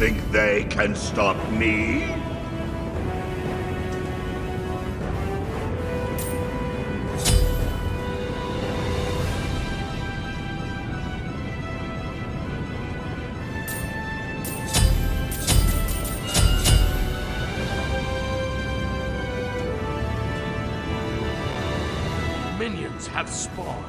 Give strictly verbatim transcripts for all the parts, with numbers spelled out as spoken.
think they can stop me? Minions have spawned.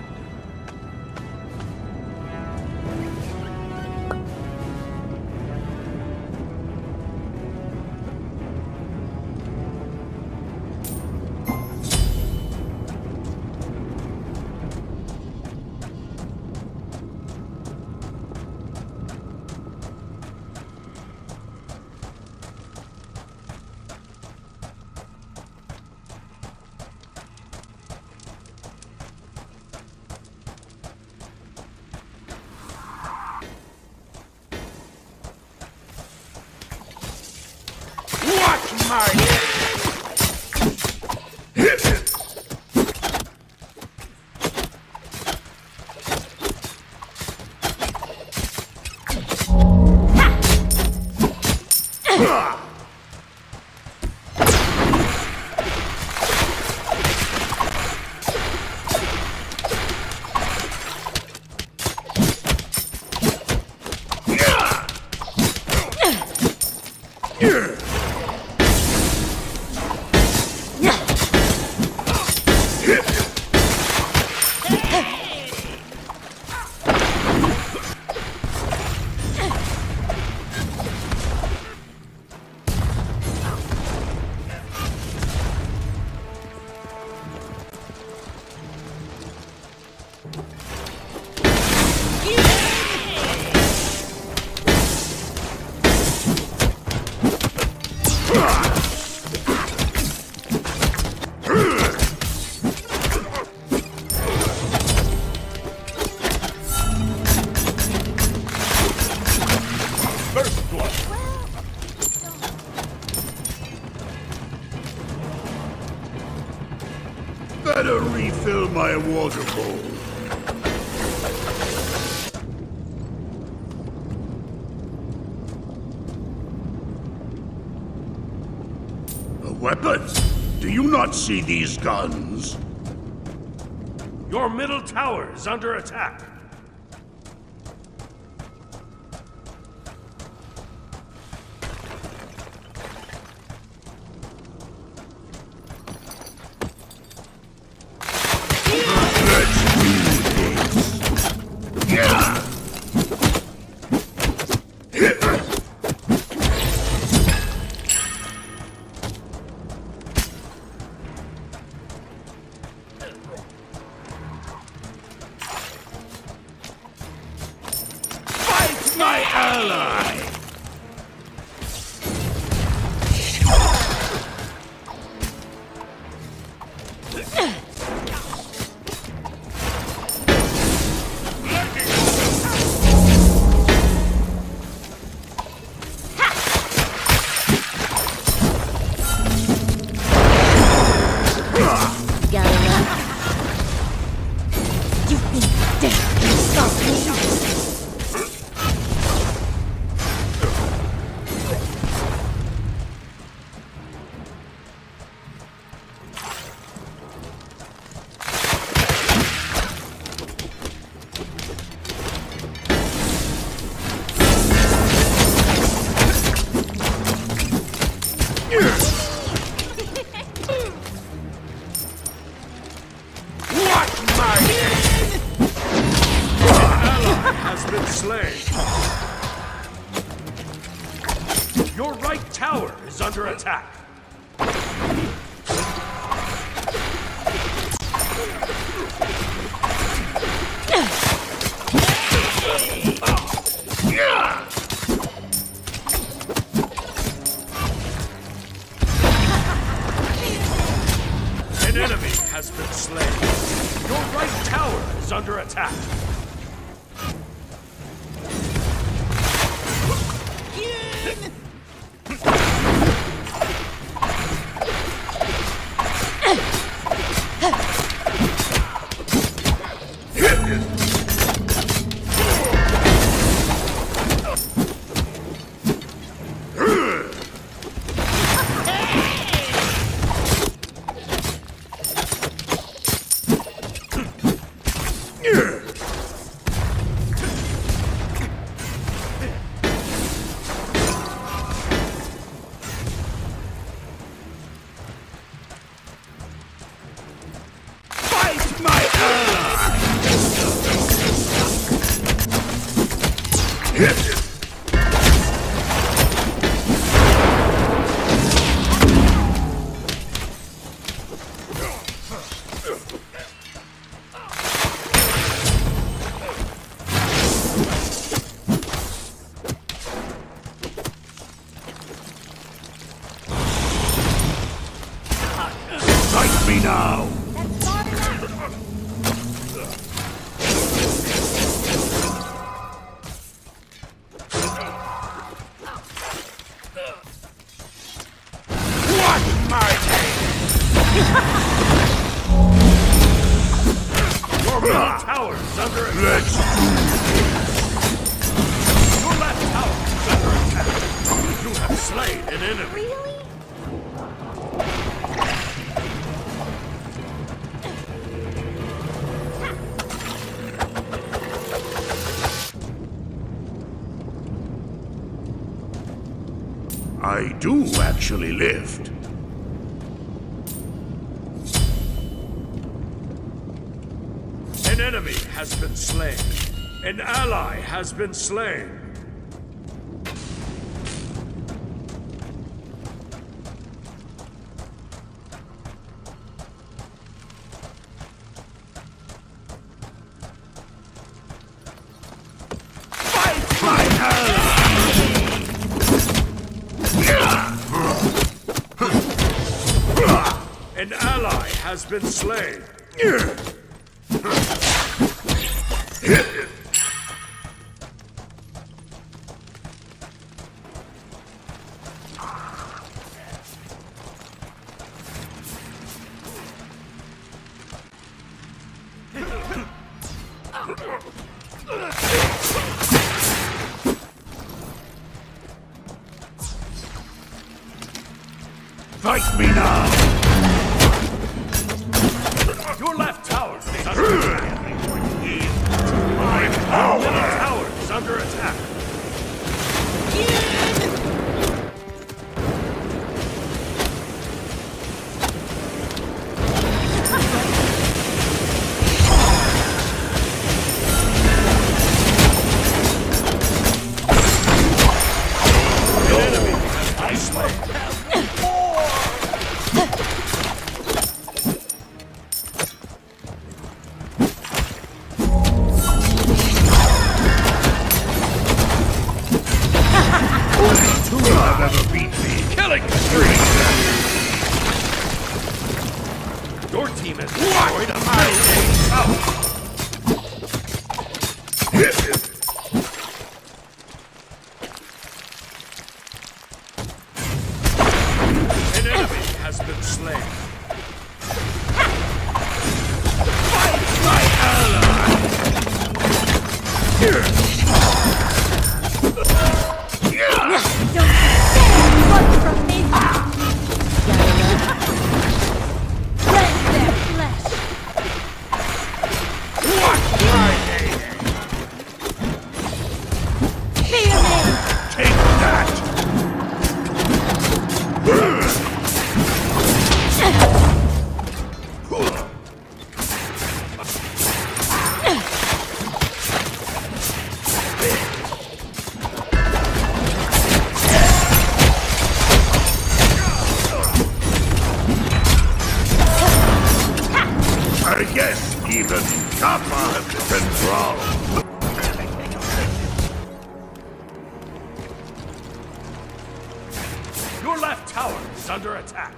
Better refill my water bowl. A weapon? Do you not see these guns? Your middle tower is under attack. My ally! You think death can stop me? Your right tower is under attack. An enemy has been slain. Your right tower is under attack. my name! Your middle tower is under attack! Let's Your left tower is under attack! You have slain an enemy! Really? I do actually lift. An enemy has been slain. An ally has been slain. Fight my ally! An ally has been slain. Fight me now! Your left tower is under attack. My Your power! middle tower is under attack. An enemy has been slain. Who have ever beat me? Killing spree! Your team has destroyed a middle tower. An enemy has been slain. Fight my ally! Don't run from me! Rend their flesh! What my name? Fear me! Take that! I guess even Kappa can crawl. Your left tower is under attack.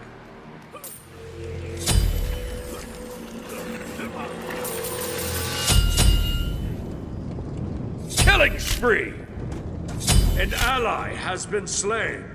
Killing spree! An ally has been slain.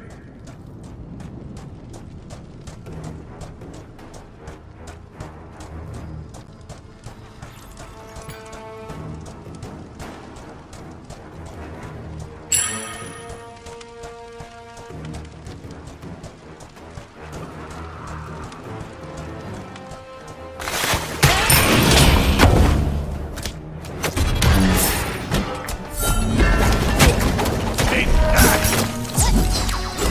Take that!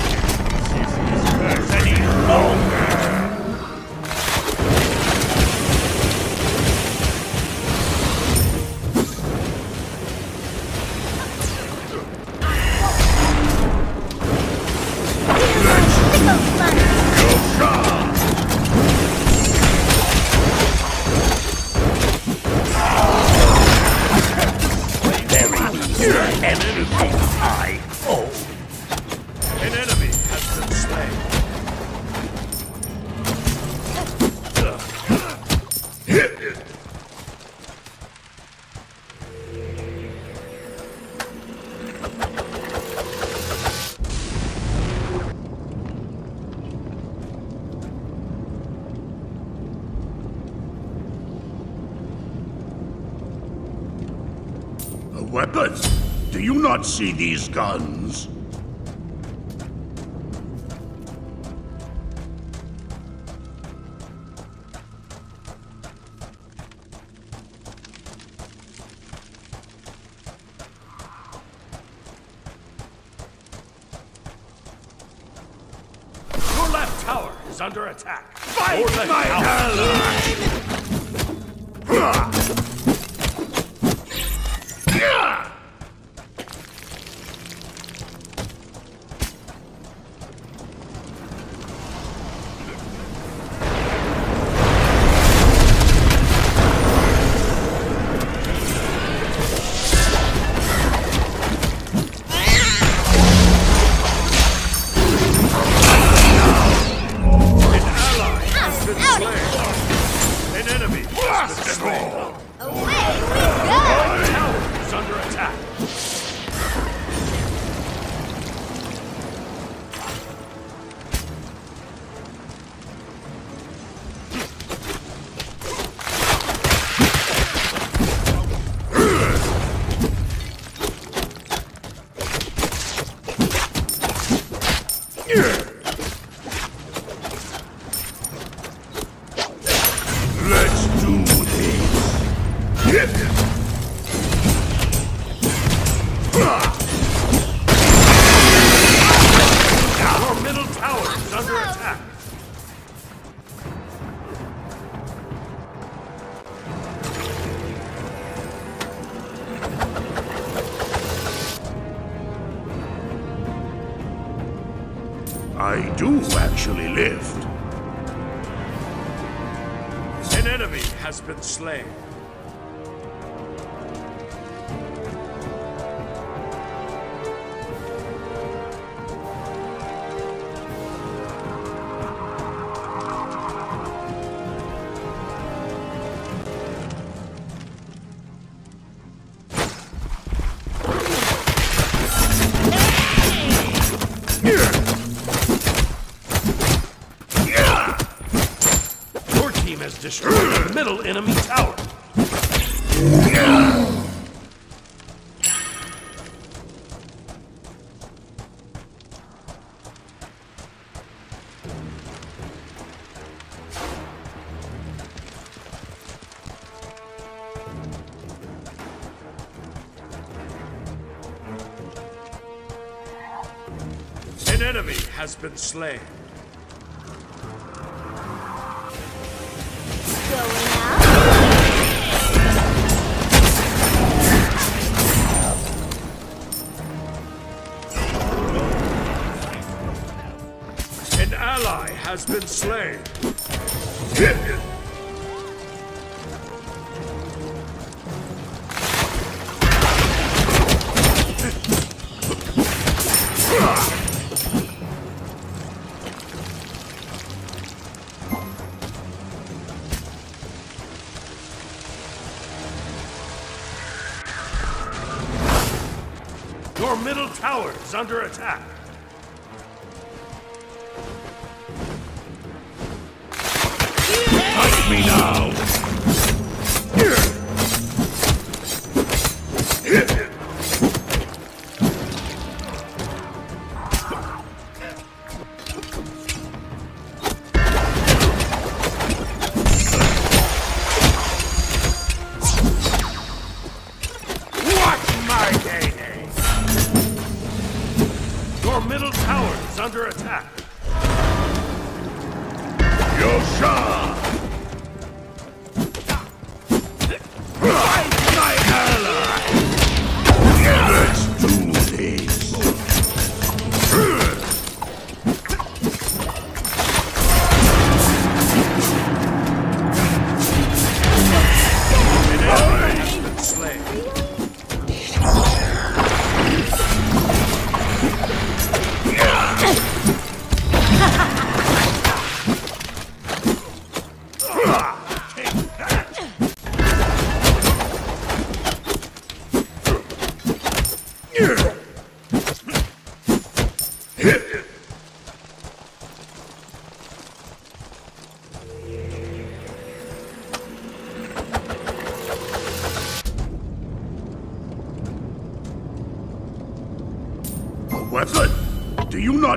weapon? Do you not see these guns? Your left tower is under attack. Fight Your left my tower. ally! An enemy has been slain. Away we go! Your tower is under attack. Let's do this! Your middle tower is under attack. I do actually lift. An enemy has been slain. Your team has destroyed the middle enemy tower. An enemy has been slain. Going out. An ally has been slain. Your middle tower is under attack. Fight me now! Watch my heyday! Your middle tower is under attack. Yosha! Fight my ally! Let's do this! An enemy has been slain.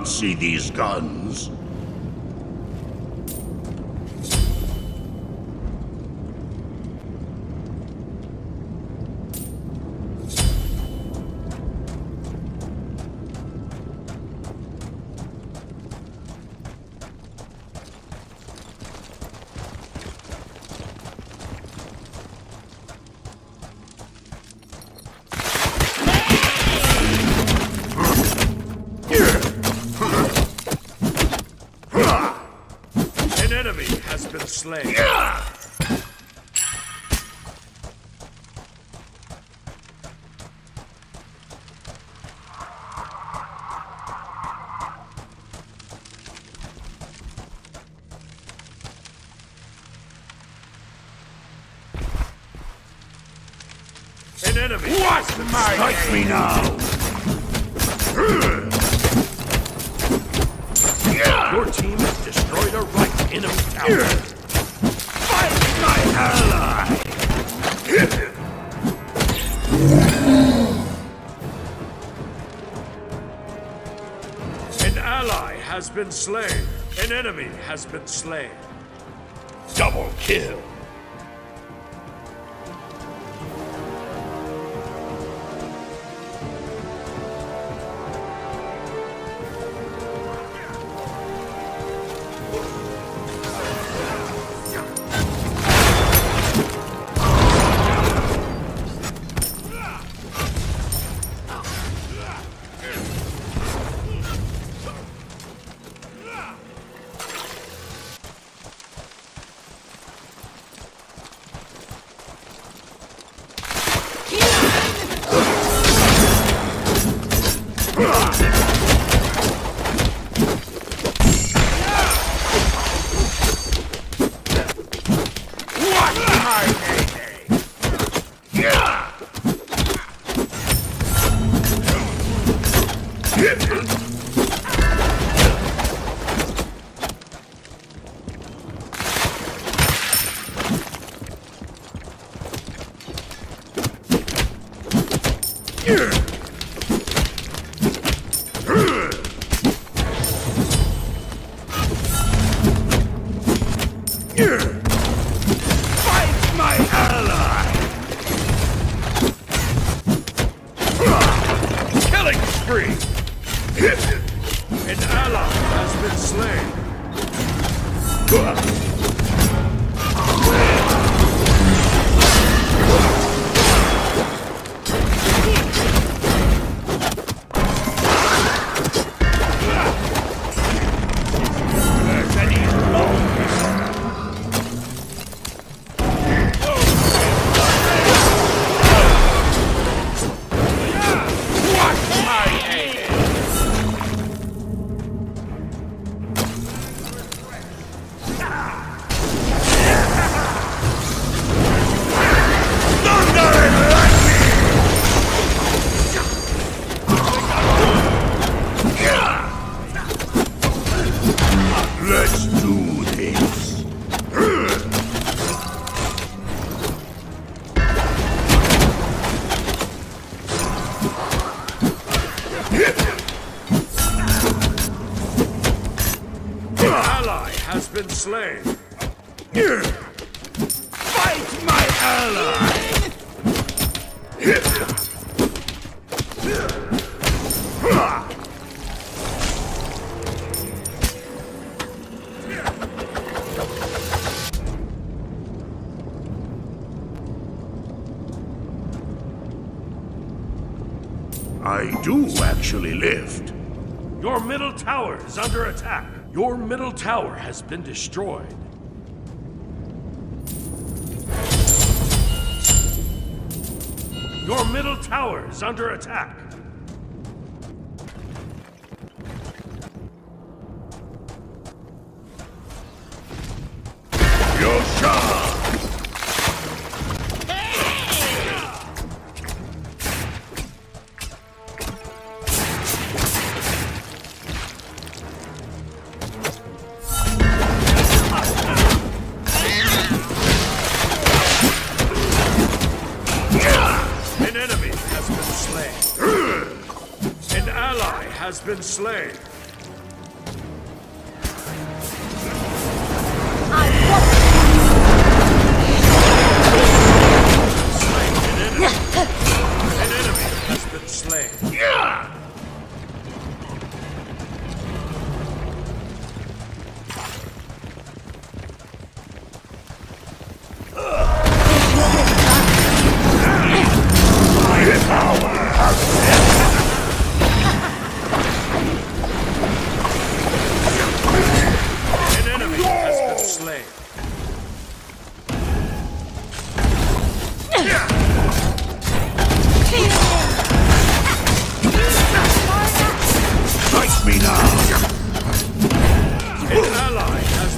not see these guns? An enemy has been slain. An enemy. What's my Strike me now! Your team has destroyed a right enemy tower. Fight my ally! An ally has been slain. An enemy has been slain. Double kill! Fight my ally! Killing spree! An ally has been slain. Let's do this. An ally has been slain. Fight my ally! I do actually lift. Your middle tower is under attack. Your middle tower has been destroyed. Your middle tower is under attack. Yosha! An enemy has been slain. An ally has been slain.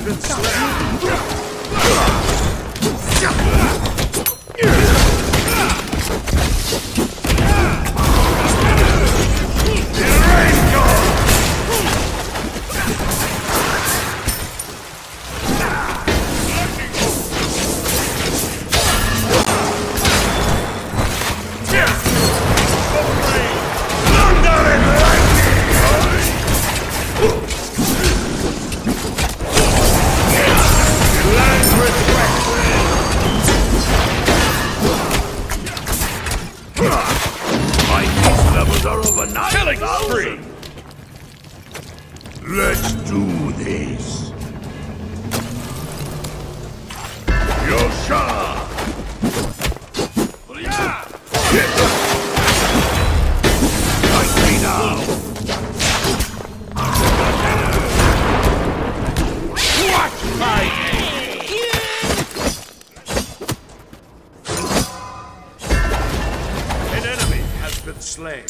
been slain. Killing spree! Let's do this. Yosha! Fight me now! Watch my An enemy has been slain.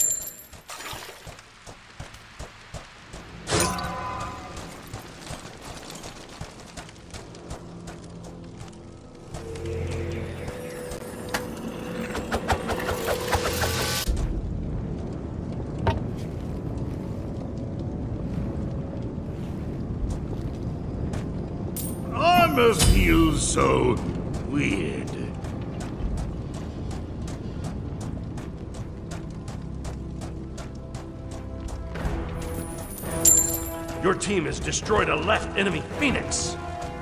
Armor feels so weird. Your team has destroyed a left enemy Phoenix.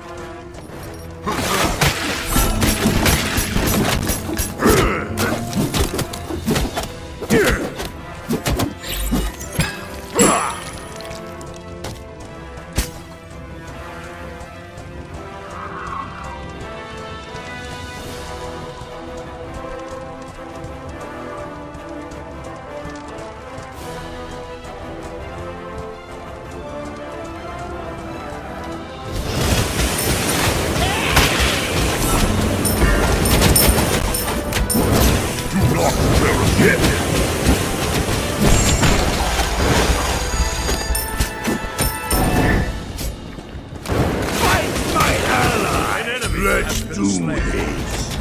Let's do this.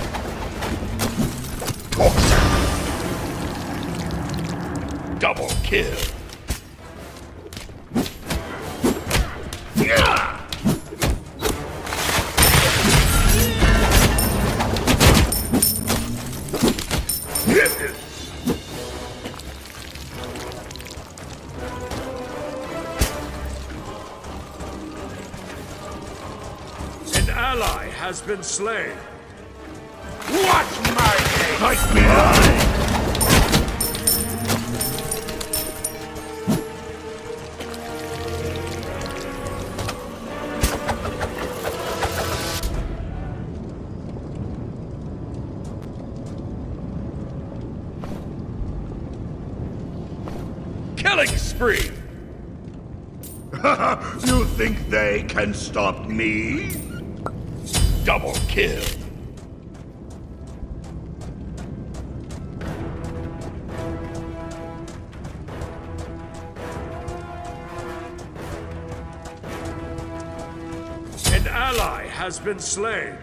Double kill. Yeah! An ally has been slain. Watch my game! Fight me eye! Killing spree! You think they can stop me? Double kill. An ally has been slain.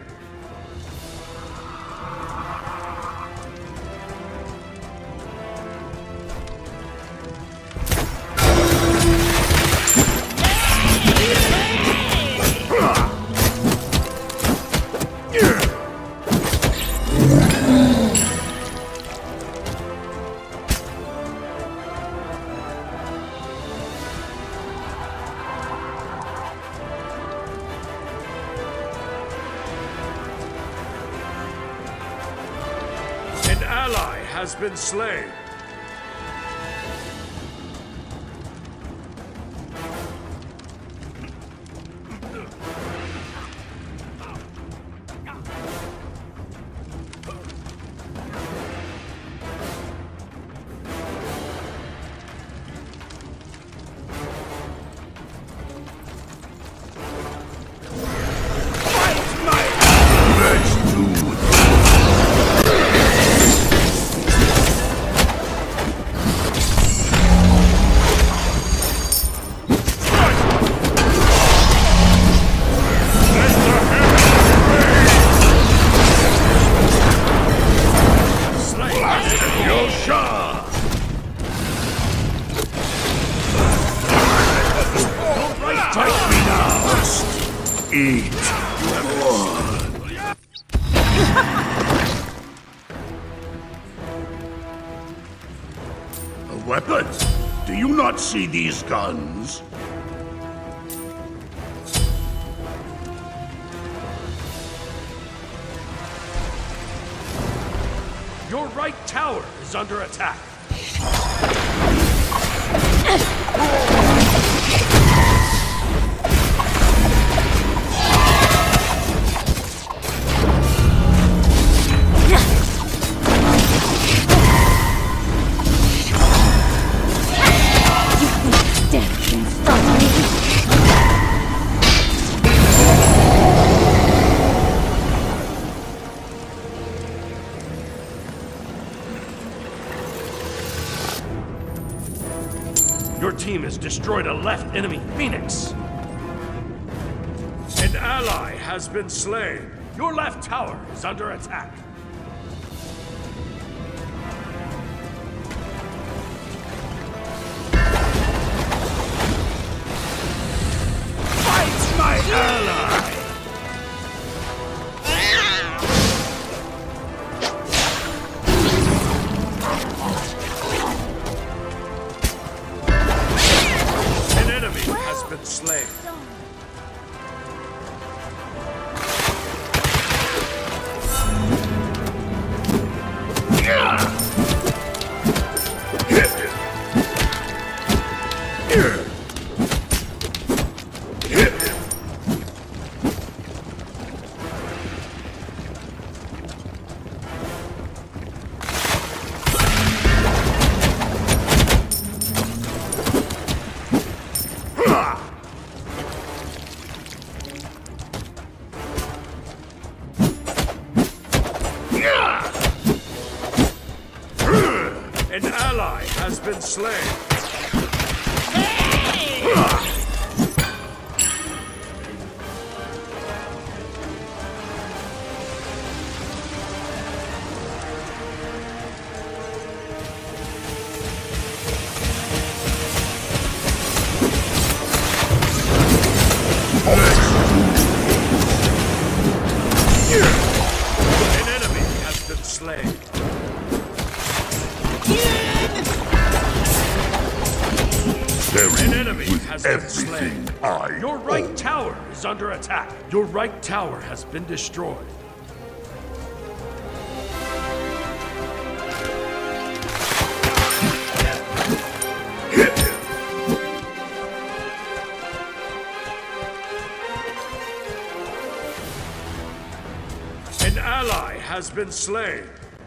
An ally has been slain. Let's do this. Eat. Weapons? Do you not see these guns? Your right tower is under attack. Death can stop me. Your team has destroyed a left enemy Phoenix. An ally has been slain. Your left tower is under attack. Fight my ally! Been slain. An ally has been slain. An enemy has been slain. An enemy has been slain. I Your right tower is under attack. Your right tower has been destroyed. An ally has been slain.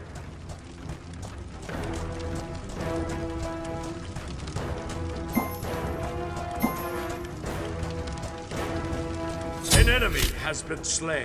An enemy has been slain.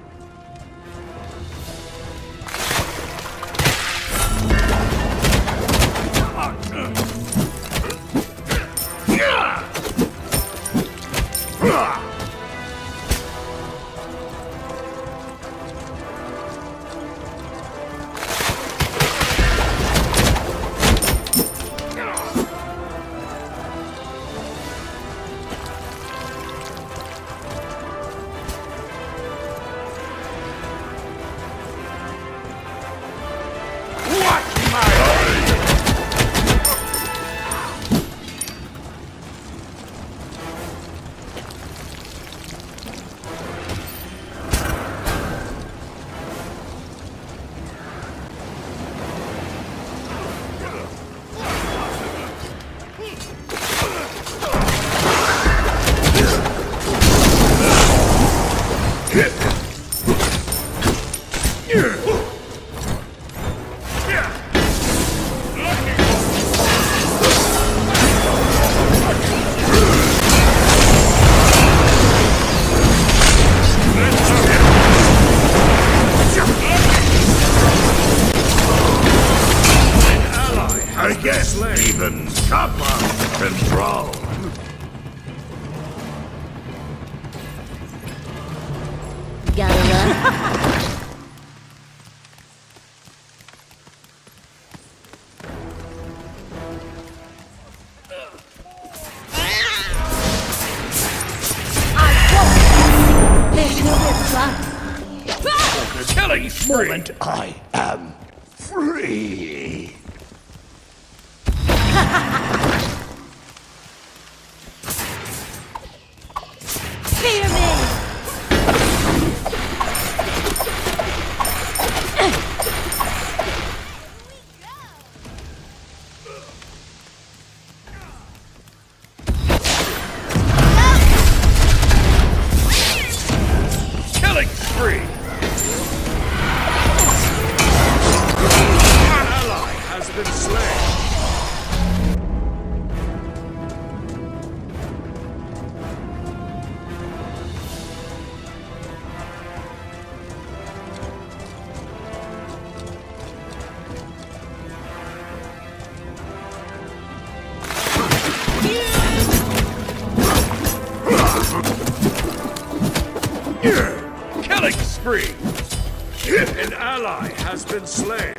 I guess even Kappa can drown. Gotta run. I won't. There's nowhere to run. Killing spree! And I am free. Fear me! Killing spree! An ally has been slain. Killing spree! An ally has been slain.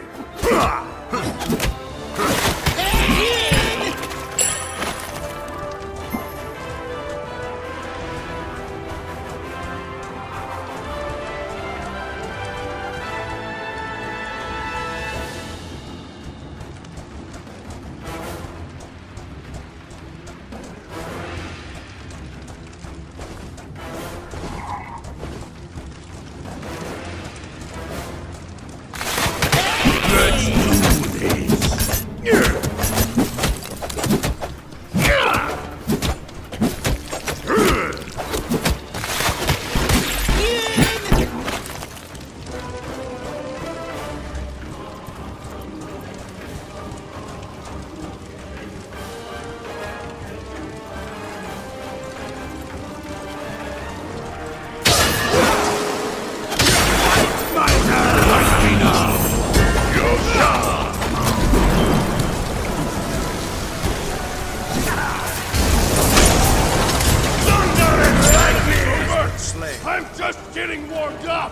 I'm just getting warmed up!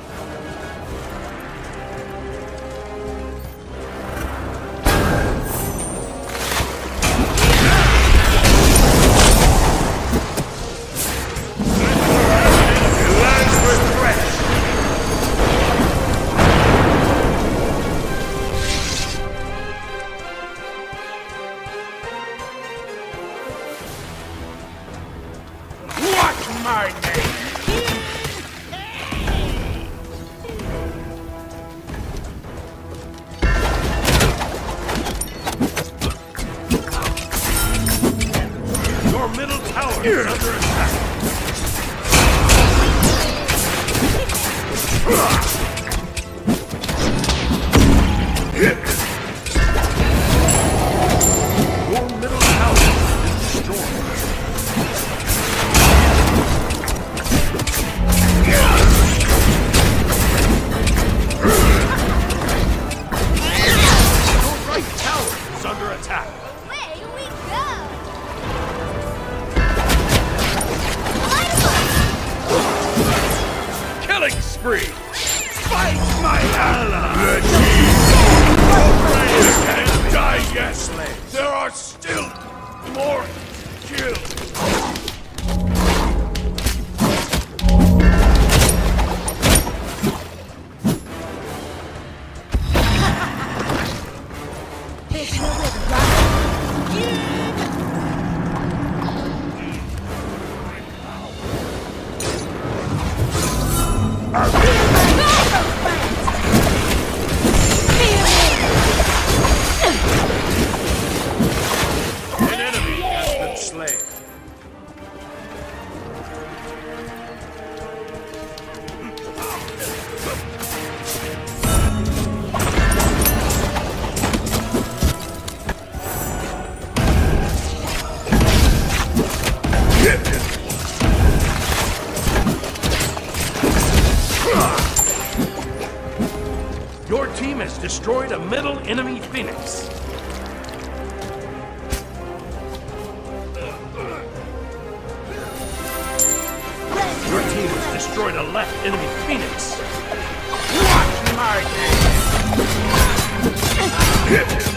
What's my name? Your middle tower is under attack. Your middle tower is destroyed. Your right tower is under attack. Away we go! Killing spree! Fight my ally! Can't die yet! There are still more kills! There's nowhere to run. An enemy has been slain. Your team has destroyed a middle enemy Phoenix. Your team has destroyed a left enemy Phoenix. Watch my game!